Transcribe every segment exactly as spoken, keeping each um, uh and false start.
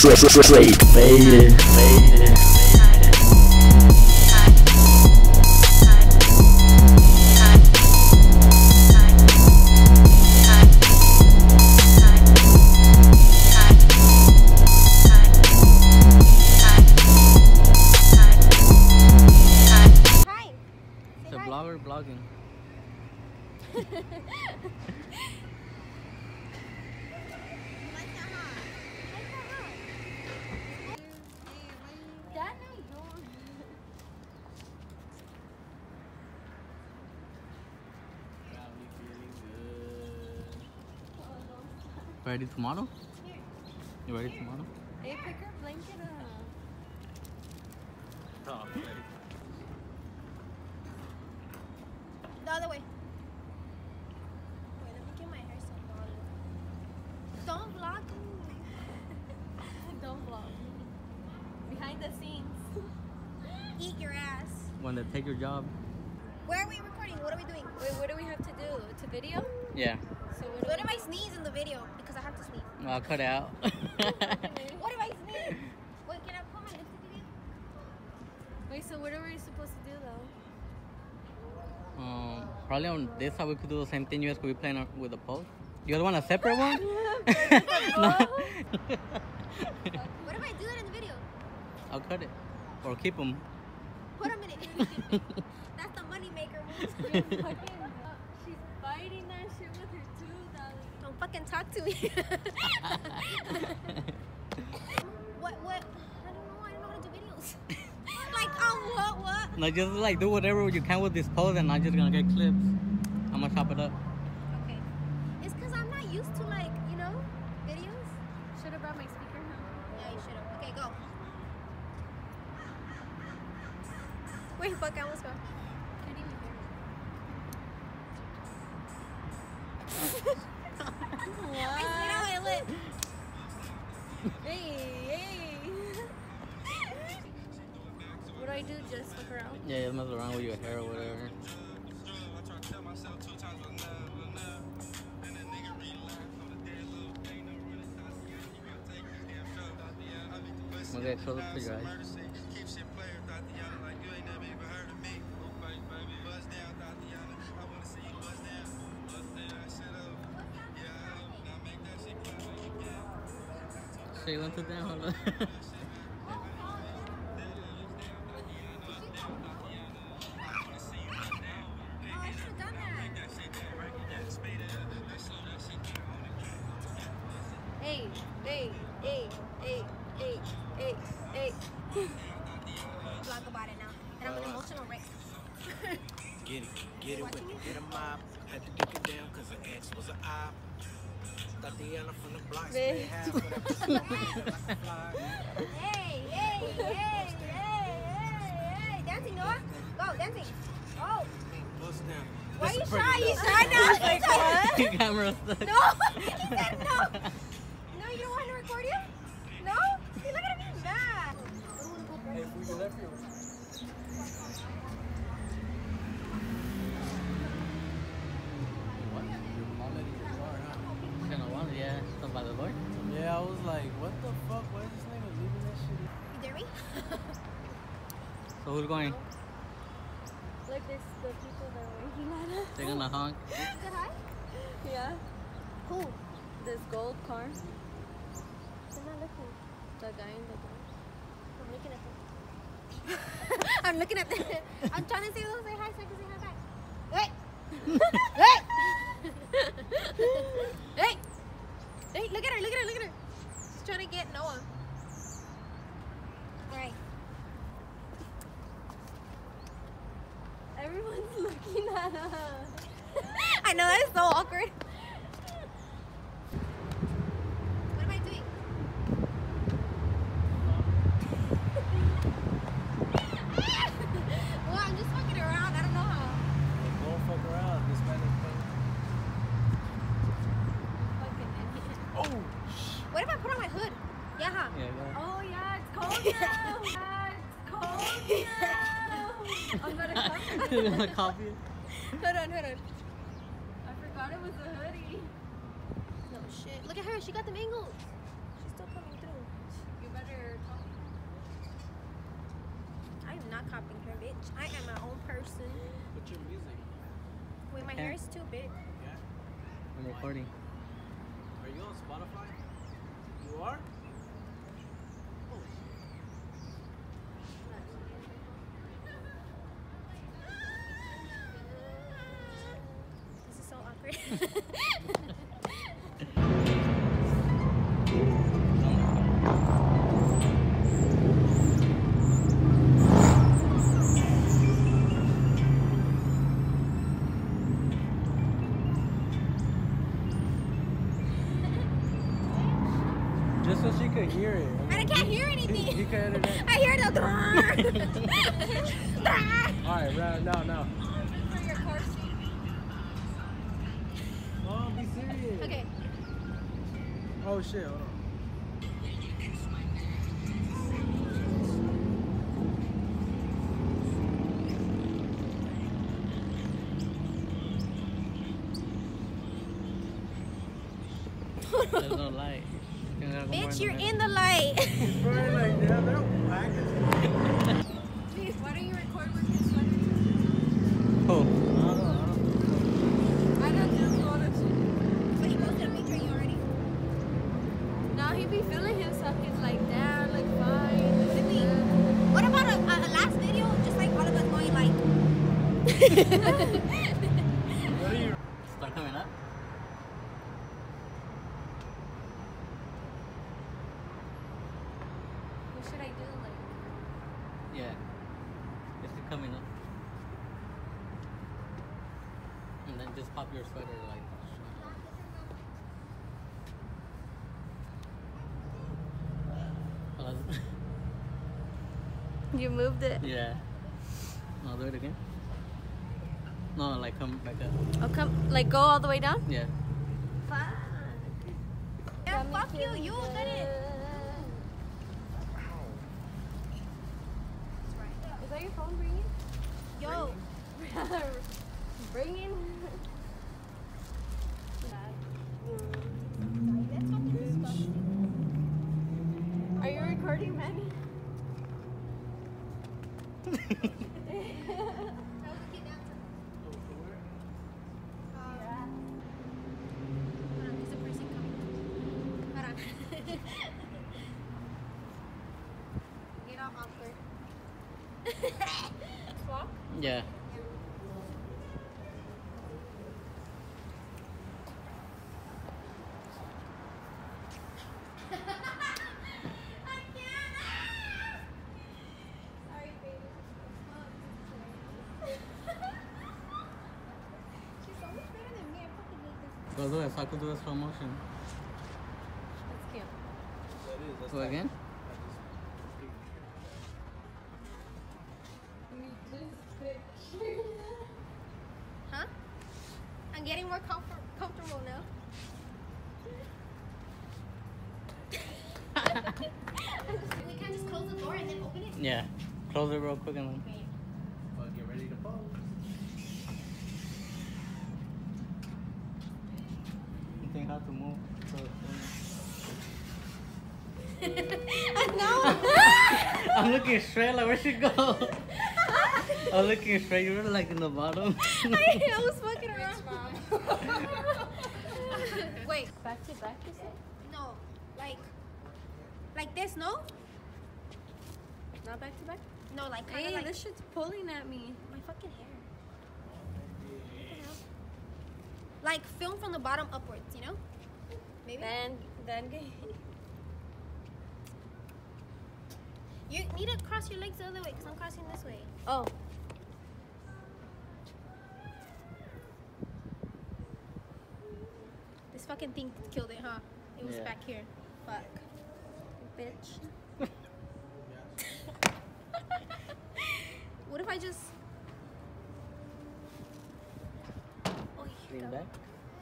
straight faded, faded. It's a blogger blogging. Ready tomorrow? Here. You ready tomorrow? Hey, pick her blanket up. Oh, ready. The other way. Wait, let me get my hair so long. Don't vlog me. Don't vlog me. Behind the scenes. Eat your ass. When they take your job? Where are we recording? What are we doing? Wait, what do we have to do? To video? Yeah. So what, what if I sneeze in the video? Because I have to sneeze. I'll cut it out. What if I sneeze? Wait, can I put my lipstick again? Wait, so what are we supposed to do though? Um, probably on this side we could do the same thing. You guys could be playing on- with the pole. You guys want a separate one? No. What if I do that in the video? I'll cut it. Or keep them. Put them in it. That's the money maker move. She's biting that shit with her tooth, darling. Don't fucking talk to me. What, what? I don't know. I don't know how to do videos. Like, um, what, what? No, just like do whatever you can with this pole and I'm just gonna get clips. I'm gonna chop it up. Okay. It's because I'm not used to, like, you know, videos. Should have brought my speaker, huh? Yeah, you should have. Okay, go. Wait, fuck, I almost fell. Can't even hear it. What? I spit on my lip. Hey, hey. What do I do? Just fuck around? Yeah, just mess around with your hair or whatever. Okay, close up to your eyes. She went to down. Hold on. Hey, hey, hey, hey, hey, hey, hey. Vlog about it now. And I'm an emotional wreck. Get it, get it with it, get a mob. Had to dick it down cause the ex was an op. Tatiana from the block, split half for that pussy like a fly. Hey, hey, hey, hey, hey, hey. Dancing, Noah. Go, dancing. Oh. Bust down. Why are you That's a shy? pretty You look. shy now? Like what? Camera stuck. No. He said no. No, you don't want to record you? No? You're not gonna be mad. Hey, if we do that for you. Yeah, so by the door. Yeah, I was like, what the fuck? Why is this nigga leaving that shit? You dare me? So who's going? Like this, the people that are working at us. They're gonna honk. Say hi? Yeah, Who? this gold car. They're not looking. The guy in the car. I'm looking at them. I'm looking at them. I'm trying to say those say hi so I can say hi back. Hey! Hey! Hey! Hey, look at her, look at her, look at her. She's trying to get Noah. Alright. Everyone's looking at us. I know, that is so awkward. What am I doing? Well, I'm just fucking around. I don't know how. Don't fuck around. This man is Fucking idiot. oh, What if I put on my hood? Yeah, huh? Yeah, yeah. Oh yeah, it's cold now. Yeah, it's cold now. I'm gonna come. You gonna copy it? Hold on, hold on. I forgot it was a hoodie. No shit. Look at her. She got the mangoes. She's still coming through. I'm not copying her, bitch. I am my own person. What's your music? Wait, my Okay. hair is too big. Yeah. I'm recording. Are you on Spotify? You are? Oh, This is so awkward. just so she could hear it. And I can't hear anything. You can edit it. I hear the. Alright, right, now, now. For your car seat. Oh, be serious. Okay. Oh shit, hold on. There's no light. You gotta go more Bitch, the you're middle. in the light. It's probably like that, they're black. Please, why don't you record with his sweater? Oh. I don't know, I don't just want to. But he posted a picture of you already. Now he be feeling himself. He's like, damn, look fine. This Really? is good." What about a, a, a last video? Just like all of us going like. What are you? Start coming up. What should I do? Like, Yeah. It's coming up. And then just pop your sweater like. Oh, that's- You moved it. yeah. I'll do it again. No, like come back up. Oh, come, like go all the way down? Yeah. Fuck. Yeah, fuck you. You did it. is that your phone ringing? Yo. Ringing? That's fucking disgusting. Are you recording, Manny? Get all awkward. Walk? Yeah. Sorry, baby. She's so much better than me. I fucking hate this. Go do it. So I could do a slow motion. That's cute. That is, that's Do like- again? Huh? I'm getting more comfort comfortable now. We can't just close the door and then open it. Yeah. Close it real quick and then. Well, get ready to pose. You think how to move. So, No. I'm looking straight, like where she go? I'm looking straight, you were like in the bottom. I was fucking around. Wait, Back to back, you said? no, like, like this, no, Not back to back? no, like kind of Hey, like this shit's pulling at me. my fucking hair. What the hell? Like film from the bottom upwards, you know? Maybe. Then, then get. You need to cross your legs the other way because I'm crossing this way. Oh. This fucking thing killed it, huh? It was Yeah. back here. Fuck. Bitch. What if I just... Oh, here Lean we go. back.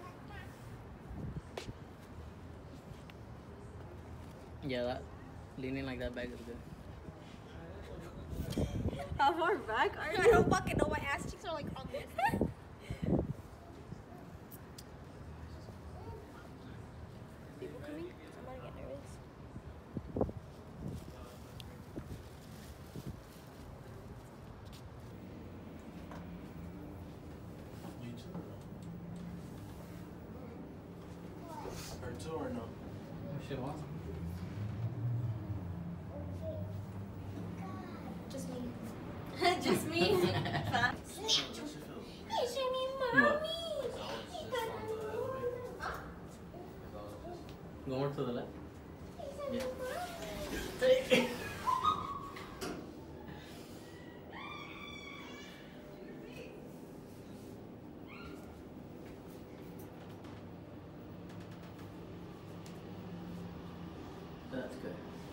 Yeah, that leaning like that back is good. How far back are I you? don't fucking know. My ass cheeks are like on this. People coming? I'm gonna get nervous. shit warm? Just me. Just me. What? Go more to the left. Yeah. That's good.